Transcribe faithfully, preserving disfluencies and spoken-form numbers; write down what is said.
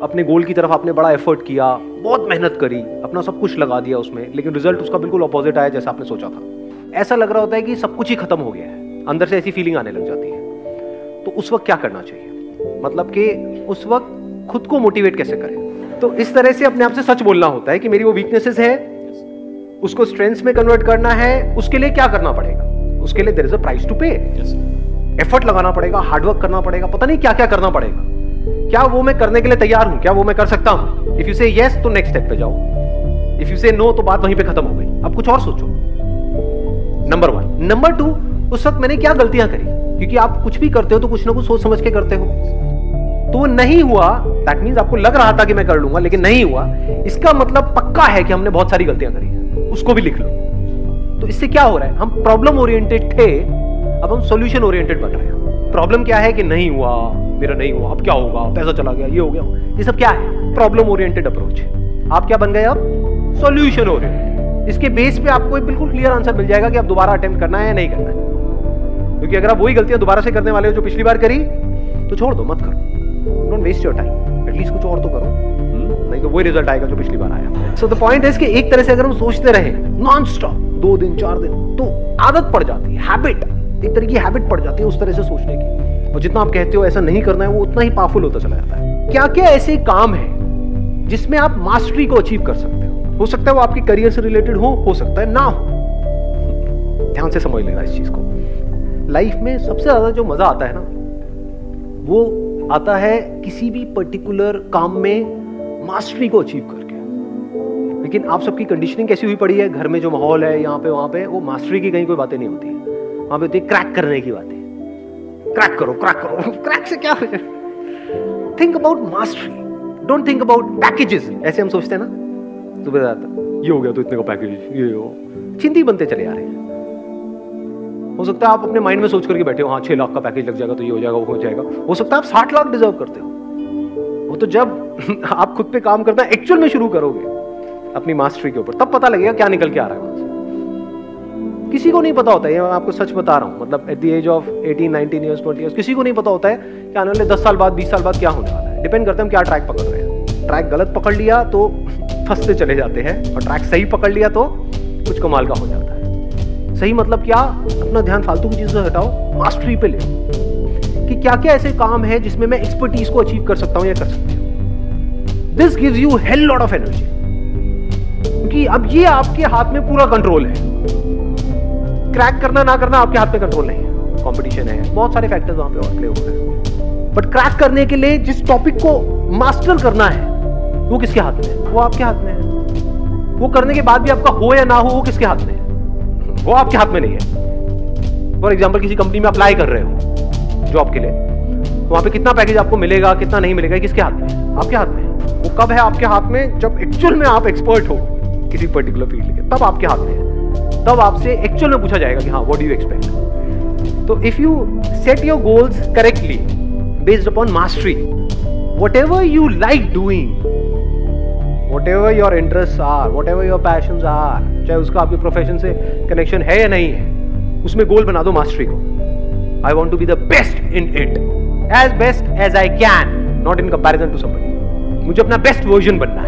अपने गोल की तरफ आपने बड़ा एफर्ट किया, बहुत मेहनत करी, अपना सब कुछ लगा दिया उसमें, लेकिन रिजल्ट उसका बिल्कुल ऑपोजिट आया जैसा आपने सोचा था। ऐसा लग रहा होता है कि सब कुछ ही खत्म हो गया है, अंदर से ऐसी फीलिंग आने लग जाती है। तो उस वक्त क्या करना चाहिए, मतलब कि उस वक्त खुद को मोटिवेट कैसे करें? तो इस तरह से अपने आप से सच बोलना होता है कि मेरी वो वीकनेसेस है, उसको स्ट्रेंथ्स में कन्वर्ट करना है। उसके लिए क्या करना पड़ेगा? उसके लिए there is a price to pay. Effort लगाना पड़ेगा, हार्डवर्क करना पड़ेगा, पता नहीं क्या क्या करना पड़ेगा। क्या वो मैं करने के लिए तैयार हूं? क्या वो मैं कर सकता हूं? इफ यू से यस तो नेक्स्ट स्टेप पे जाओ, इफ यू से नो तो बात वहीं पे खत्म हो गई। अब कुछ और सोचो। Number one. नंबर टू, उस वक्त मैंने क्या गलतियां करी? क्योंकि आप कुछ भी करते हो तो कुछ ना कुछ सोच समझ के करते हो। तो वो नहीं हुआ, दैट मींस आपको लग रहा था कि मैं कर लूंगा लेकिन नहीं हुआ, इसका मतलब पक्का है कि हमने बहुत सारी गलतियां करी है। उसको भी लिख लो। तो इससे क्या हो रहा है, हम प्रॉब्लम ओरिएंटेड थे, अब हम सॉल्यूशन ओरिएंटेड बन रहे हैं। प्रॉब्लम क्या है कि नहीं हुआ, मेरा नहीं हुआ, अब क्या होगा, पैसा चला गया, ये हो गया, ये सब क्या है? Problem oriented approach. आप क्या बन गए अब? Solution oriented. इसके बेस पे आपको एक बिल्कुल क्लियर आंसर मिल जाएगा कि आप दोबारा अटेम्प्ट करना है या नहीं करना है। क्योंकि अगर आप वही गलतियां दोबारा से करने वाले हो जो पिछली बार करी, तो छोड़ दो, मत करो। Don't waste your time, at least कुछ और तो करो, नहीं तो वही रिजल्ट आएगा जो पिछली बार आया। सो द पॉइंट इज कि एक तरह से अगर हम सोचते रहे नॉन स्टॉप दो दिन चार दिन, तो आदत पड़ जाती है, हैबिट, एक तरह की हैबिट पड़ जाती है उस तरह से सोचने की। और जितना आप कहते हो ऐसा नहीं करना है, वो उतना ही पावरफुल होता चला जाता है। क्या क्या ऐसे काम है जिसमें आप मास्टरी को अचीव कर सकते हो? हो सकता है वो आपके करियर से रिलेटेड हो हो सकता है ना हो। ध्यान से समझ लेना इस चीज को। लाइफ में सबसे ज्यादा जो मजा आता है ना, वो आता है किसी भी पर्टिकुलर काम में मास्टरी को अचीव करके। लेकिन आप सबकी कंडीशनिंग कैसी हुई पड़ी है, घर में जो माहौल है, यहाँ पे वहां पे, वो मास्टरी की कहीं कोई बातें नहीं होती है। वहां पे होती है क्रैक करने की बातें। क्रैक करो, क्रैक करो, क्रैक से क्या हो जाए? Think about mastery, don't think about packages. ऐसे हम सोचते हैं ना, सुबह जाता ये हो गया तो इतने का पैकेज, ये हो, चिंती बनते चले आ रहे हैं। हो सकता है आप अपने माइंड में सोच करके बैठे हो, हाँ छह लाख का पैकेज लग जाएगा तो ये हो जाएगा, वो हो जाएगा। हो सकता है आप साठ लाख डिजर्व करते हो। वो तो जब आप खुद पे काम करना एक्चुअल में शुरू करोगे अपनी मास्टरी के ऊपर, तब पता लगेगा क्या निकल के आ रहा है वहां से। किसी को नहीं पता होता है, ये मैं आपको सच बता रहा हूँ। मतलब at the age of eighteen nineteen years twenty years किसी को नहीं पता होता है कि आने वाले दस साल बाद बीस साल बाद क्या होने वाला है। डिपेंड करता है हम क्या ट्रैक पकड़ रहे हैं। ट्रैक गलत पकड़ लिया तो फंसते चले जाते हैं, और ट्रैक सही पकड़ लिया तो कुछ कमाल का हो जाता है। सही मतलब क्या? अपना ध्यान फालतू की चीजों से हटाओ, मास्टरी पे ले कि क्या क्या ऐसे काम है जिसमें मैं एक्सपर्टीज को अचीव कर सकता हूं या कर सकती हूं। This gives you hell lot of energy, क्योंकि अब ये आपके हाथ में पूरा कंट्रोल है। क्रैक करना ना करना आपके हाथ में कंट्रोल नहीं है, कंपटीशन है, बहुत सारे फैक्टर्स वहां पे और प्ले हो रहे हैं। बट क्रैक करने के लिए जिस टॉपिक को मास्टर करना है वो किसके हाथ में है? वो आपके हाथ में है। वो करने के बाद भी आपका हो या ना हो, वो किसके हाथ में है? वो आपके हाथ में नहीं है। फॉर एग्जाम्पल, किसी कंपनी में अप्लाई कर रहे हो जॉब के लिए, वहां पे कितना पैकेज आपको मिलेगा, कितना नहीं मिलेगा, किसके हाथ में है? आपके हाथ में है। वो कब है आपके हाथ में? जब एक्चुअल में आप एक्सपर्ट हो किसी पर्टिकुलर फील्ड के, तब आपके हाथ में है। तब आपसे एक्चुअल में पूछा जाएगा कि हाँ व्हाट डू यू एक्सपेक्ट। तो if you set your goals correctly based upon mastery, whatever you like doing, whatever your interests are, whatever your passions are, चाहे उसका आपके प्रोफेशन से कनेक्शन है या नहीं है, उसमें गोल बना दो मास्टरी को। I want to be the best in it, as best as I can, not in comparison to somebody. मुझे अपना बेस्ट वर्जन बनना है।